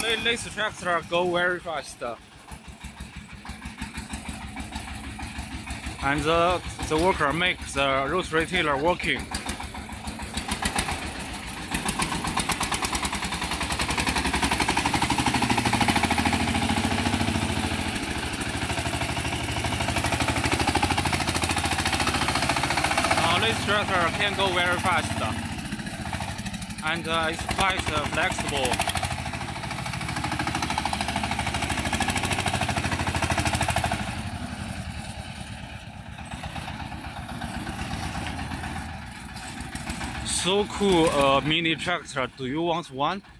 This tractor go very fast. And the worker makes the rotary tiller working. This tractor can go very fast, and it's quite flexible. So cool, mini tractor. Do you want one?